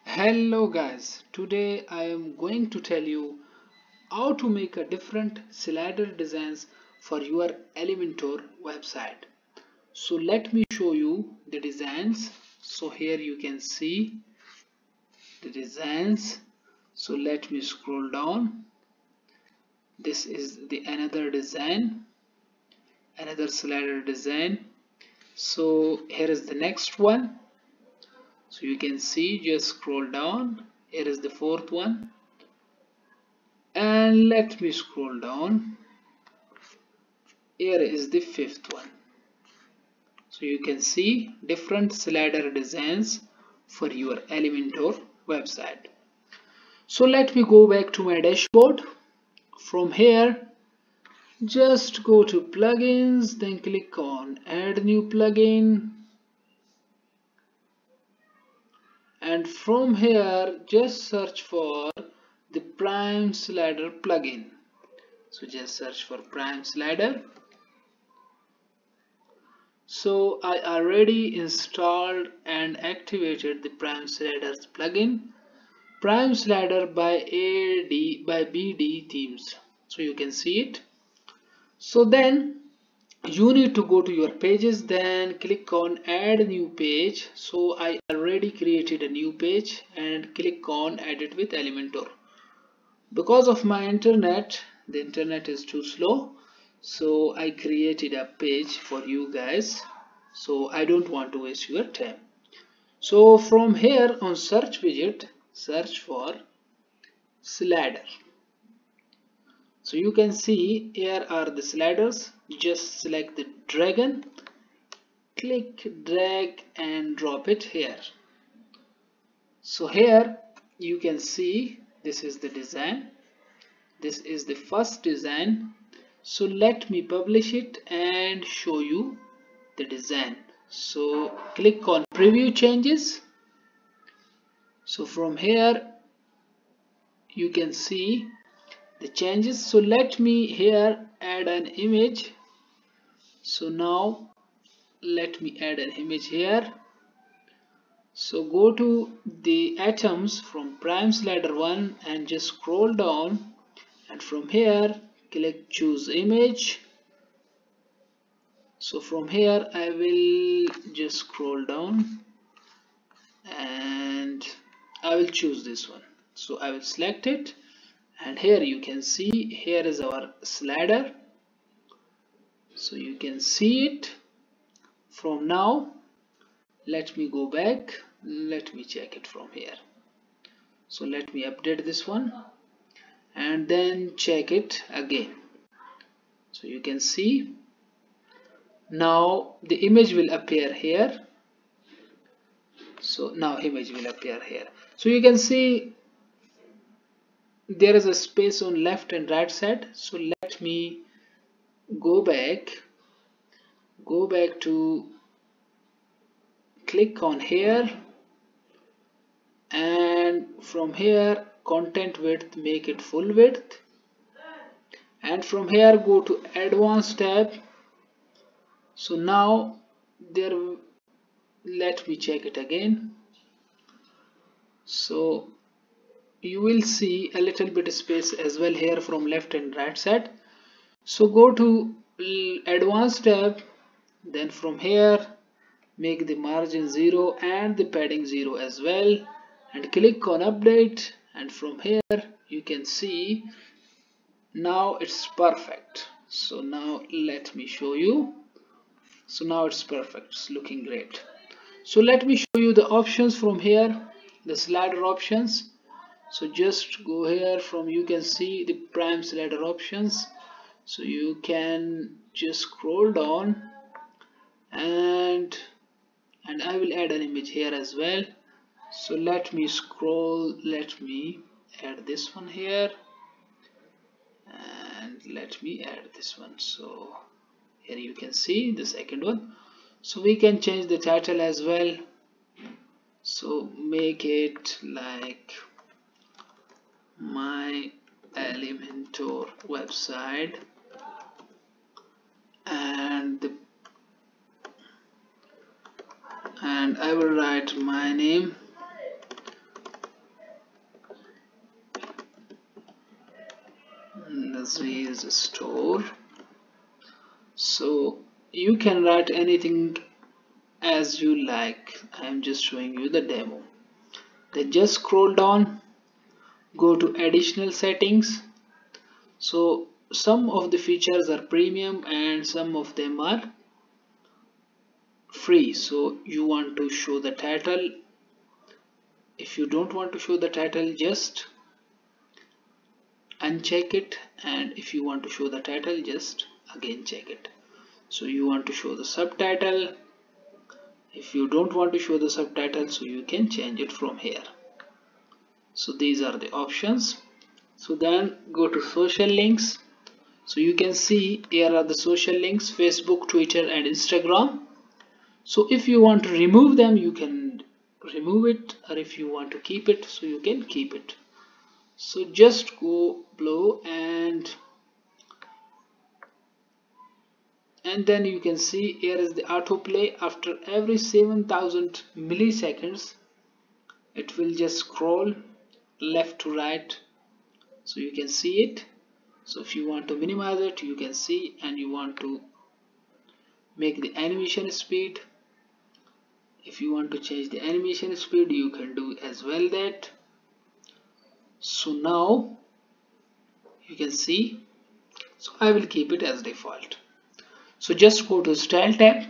Hello guys, today I am going to tell you how to make a different slider designs for your Elementor website. So let me show you the designs. So here you can see the designs. So let me scroll down. This is the another design, another slider design. So here is the next one. So you can see, just scroll down. Here is the fourth one. And let me scroll down. Here is the fifth one. So you can see different slider designs for your Elementor website. So let me go back to my dashboard. From here, just go to plugins, then click on add new plugin. And from here, just search for the Prime Slider plugin. So just search for Prime Slider. So I already installed and activated the Prime Sliders plugin, Prime Slider by BD themes. So you can see it. So then you need to go to your pages, then click on add new page. So I already created a new page and click on edit with Elementor. Because of my internet, the internet is too slow, so I created a page for you guys, so I don't want to waste your time. So from here on search widget, search for slider. So you can see here are the sliders. Just select the dragon, click, drag and drop it here. So here you can see this is the design. This is the first design. So let me publish it and show you the design. So click on preview changes. So from here you can see the changes. So let me here add an image. So now let me add an image here. So go to the atoms from Prime Slider 1 and just scroll down, and from here click choose image. So from here I will just scroll down and I will choose this one. So I will select it, and here you can see here is our slider. So you can see it. From now let me go back, let me check it from here. So let me update this one and then check it again. So you can see now the image will appear here. So now image will appear here. So you can see there is a space on left and right side. So let me go back to click on here, and from here content width, make it full width, and from here go to advanced tab. So now there, let me check it again. So you will see a little bit space as well here from left and right side. So go to advanced tab, then from here make the margin 0 and the padding 0 as well, and click on update, and from here you can see now it's perfect. So now let me show you. So now it's perfect, it's looking great. So let me show you the options from here, the slider options. So just go here, from you can see the prime slider options. So you can just scroll down, and I will add an image here as well. So let me scroll, let me add this one here, and let me add this one. So here you can see the second one. So we can change the title as well. So make it like my Elementor website, and I will write my name is store. So you can write anything as you like. I am just showing you the demo. Then just scroll down, go to additional settings. So some of the features are premium and some of them are free. So you want to show the title. If you don't want to show the title, just uncheck it, and if you want to show the title, just again check it. So you want to show the subtitle. If you don't want to show the subtitle, so you can change it from here. So these are the options. So then go to social links. So you can see here are the social links: Facebook, Twitter and Instagram. So if you want to remove them, you can remove it, or if you want to keep it, so you can keep it. So just go below and then you can see here is the autoplay. After every 7000 milliseconds it will just scroll left to right, so you can see it. So if you want to minimize it, you can see, and you want to make the animation speed, if you want to change the animation speed, you can do as well that. So now you can see, so I will keep it as default. So just go to style tab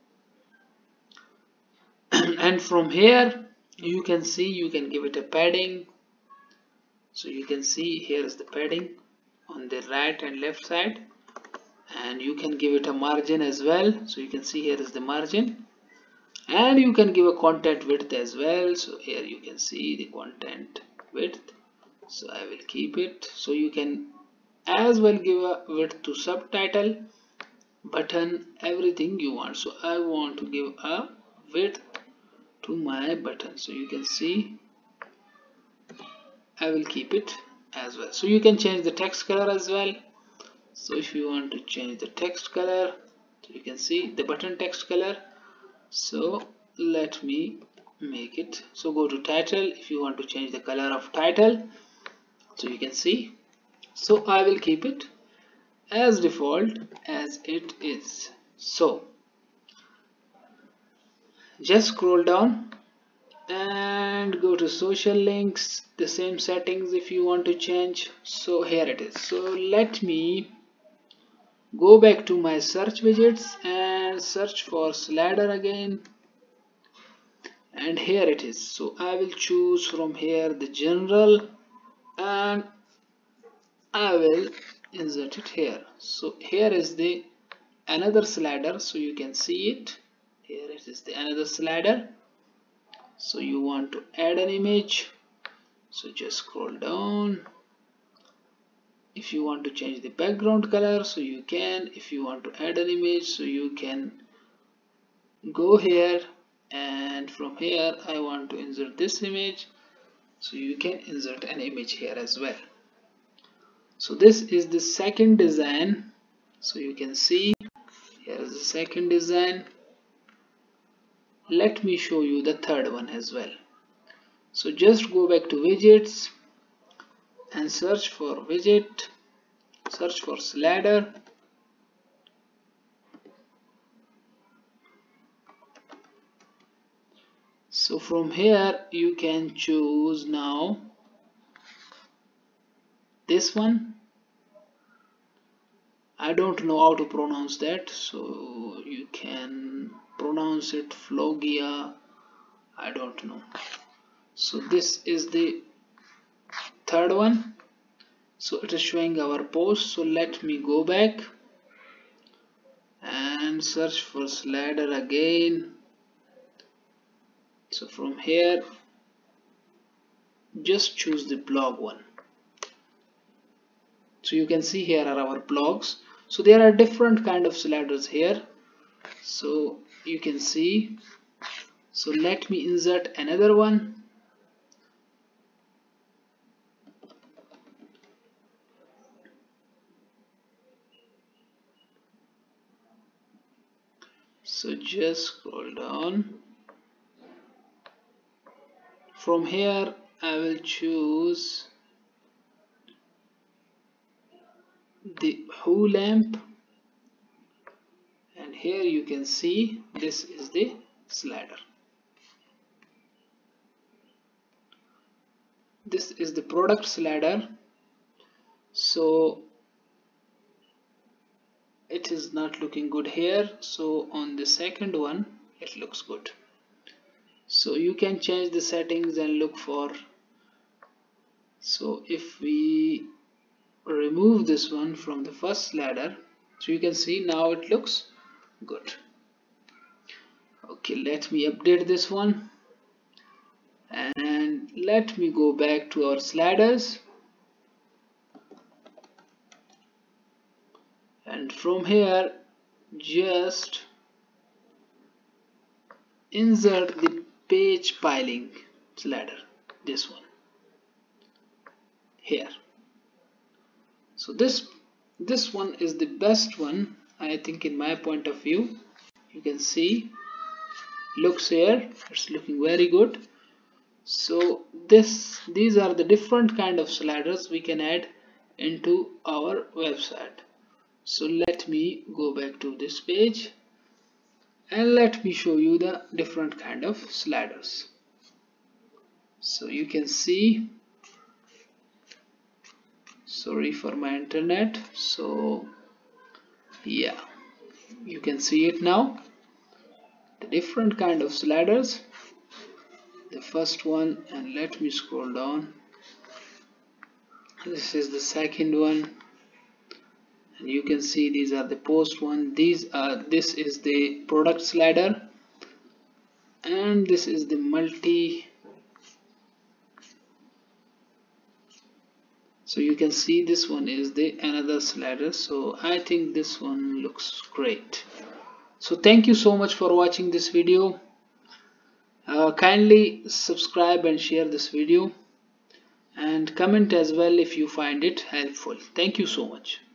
and from here you can see you can give it a padding. So you can see here is the padding on the right and left side, and you can give it a margin as well. So you can see here is the margin, and you can give a content width as well. So here you can see the content width, so I will keep it. So you can as well give a width to subtitle, button, everything you want. So I want to give a width to my button, so you can see I will keep it as well. So you can change the text color as well. So if you want to change the text color, so you can see the button text color. So let me make it. So go to title. If you want to change the color of title, so you can see. So I will keep it as default as it is. So just scroll down and go to social links, the same settings if you want to change. So here it is. So let me go back to my search widgets and search for slider again, and here it is. So I will choose from here the general, and I will insert it here. So here is the another slider, so you can see it. Here it is the another slider. So you want to add an image, so just scroll down. If you want to change the background color, so you can. If you want to add an image, so you can go here, and from here I want to insert this image, so you can insert an image here as well. So this is the second design. So you can see here is the second design. Let me show you the third one as well. So just go back to widgets and search for widget, search for slider. So from here you can choose now this one. I don't know how to pronounce that, so you can pronounce it Flogia, I don't know. So this is the third one. So it is showing our post. So let me go back and search for slider again. So from here just choose the blog one. So you can see here are our blogs. So there are different kind of sliders here, so you can see. So let me insert another one. So just scroll down. From here I will choose the hue lamp, and here you can see this is the slider. This is the product slider. So it is not looking good here, so on the second one it looks good. So you can change the settings and look for. So if we remove this one from the first slider, so you can see now it looks good. Okay, let me update this one and let me go back to our sliders, and from here just insert the page piling slider, this one here. So this one is the best one, I think, in my point of view. You can see looks here, it's looking very good. So these are the different kind of sliders we can add into our website. So let me go back to this page and let me show you the different kind of sliders. So you can see, sorry for my internet, so yeah, you can see it now, the different kind of sliders. The first one, and let me scroll down, this is the second one, and you can see these are the post one. This is the product slider, and this is the multi. So you can see this one is the another slider. So I think this one looks great. So thank you so much for watching this video. Kindly subscribe and share this video, and comment as well if you find it helpful. Thank you so much.